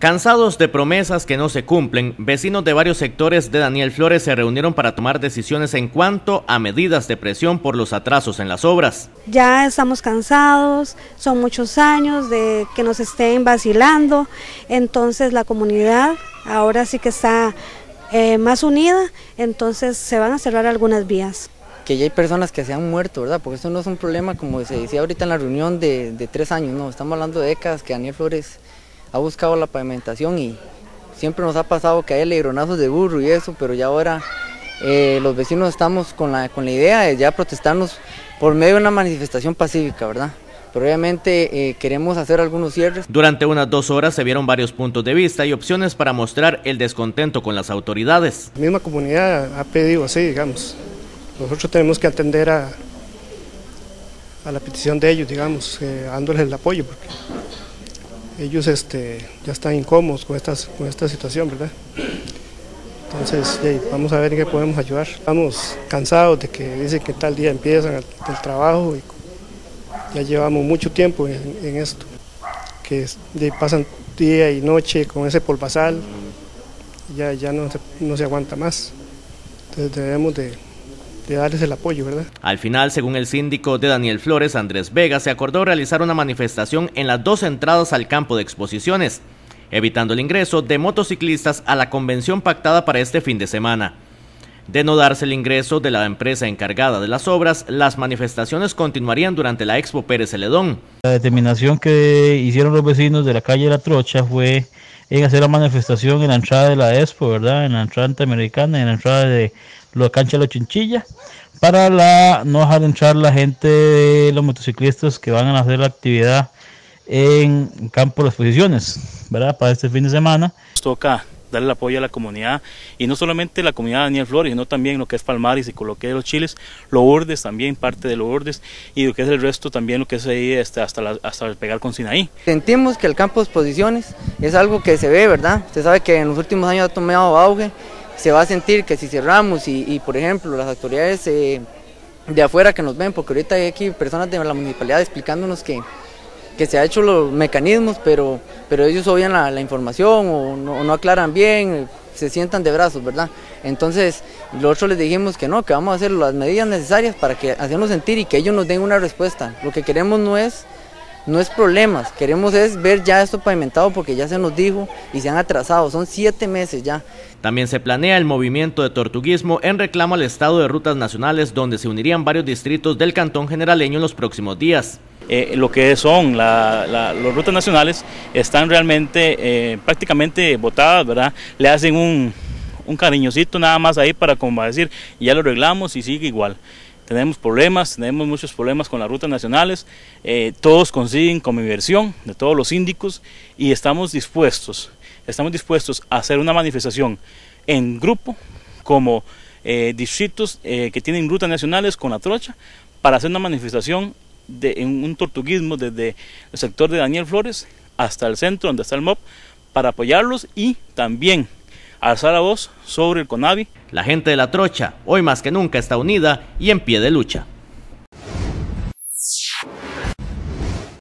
Cansados de promesas que no se cumplen, vecinos de varios sectores de Daniel Flores se reunieron para tomar decisiones en cuanto a medidas de presión por los atrasos en las obras. Ya estamos cansados, son muchos años de que nos estén vacilando, entonces la comunidad ahora sí que está más unida, entonces se van a cerrar algunas vías. Que ya hay personas que se han muerto, ¿verdad? Porque esto no es un problema, como se decía ahorita en la reunión, de 3 años, no, estamos hablando de décadas que Daniel Flores ha buscado la pavimentación y siempre nos ha pasado que hay alegronazos de burro y eso, pero ya ahora los vecinos estamos con la idea de ya protestarnos por medio de una manifestación pacífica, ¿verdad? Pero obviamente queremos hacer algunos cierres. Durante unas 2 horas se vieron varios puntos de vista y opciones para mostrar el descontento con las autoridades. La misma comunidad ha pedido así, digamos. Nosotros tenemos que atender a la petición de ellos, digamos, dándoles el apoyo, porque ellos ya están incómodos con esta situación, ¿verdad? Entonces, vamos a ver en qué podemos ayudar. Estamos cansados de que dicen que tal día empiezan el trabajo y ya llevamos mucho tiempo en esto, que pasan día y noche con ese polvazal, ya no se aguanta más. Entonces debemos de darles el apoyo, ¿verdad? Al final, según el síndico de Daniel Flores, Andrés Vega, se acordó realizar una manifestación en las 2 entradas al campo de exposiciones, evitando el ingreso de motociclistas a la convención pactada para este fin de semana. De no darse el ingreso de la empresa encargada de las obras, las manifestaciones continuarían durante la Expo Pérez Celedón. La determinación que hicieron los vecinos de la calle La Trocha fue en hacer la manifestación en la entrada de la Expo, ¿verdad? En la entrada interamericana, en la entrada de la cancha de la Chinchilla, para no dejar entrar la gente de los motociclistas que van a hacer la actividad en campo de exposiciones, ¿verdad? Para este fin de semana. Nos toca darle el apoyo a la comunidad, y no solamente la comunidad de Daniel Flores, sino también lo que es Palmares y lo que es los Chiles, Lourdes también, parte de Lourdes, y lo que es el resto también, lo que es ahí hasta el pegar con Sinaí. Sentimos que el campo de exposiciones es algo que se ve, ¿verdad? Usted sabe que en los últimos años ha tomado auge. Se va a sentir que si cerramos y por ejemplo las autoridades de afuera que nos ven, porque ahorita hay aquí personas de la municipalidad explicándonos que se ha hecho los mecanismos, pero ellos obvian la información o no aclaran bien, se sientan de brazos, ¿verdad? Entonces nosotros les dijimos que no, que vamos a hacer las medidas necesarias para hacernos sentir y que ellos nos den una respuesta. Lo que queremos no es problemas, queremos es ver ya esto pavimentado porque ya se nos dijo y se han atrasado, son 7 meses ya. También se planea el movimiento de tortuguismo en reclamo al estado de rutas nacionales, donde se unirían varios distritos del cantón generaleño en los próximos días. Lo que son las rutas nacionales están realmente prácticamente botadas, ¿verdad? Le hacen un cariñosito nada más ahí para como decir, ya lo arreglamos y sigue igual. Tenemos muchos problemas con las rutas nacionales, todos consiguen como inversión de todos los síndicos y estamos dispuestos a hacer una manifestación en grupo como distritos que tienen rutas nacionales con La Trocha para hacer una manifestación en un tortuguismo desde el sector de Daniel Flores hasta el centro donde está el MOP para apoyarlos y también alzar la voz sobre el CONAVI. La gente de La Trocha, hoy más que nunca, está unida y en pie de lucha.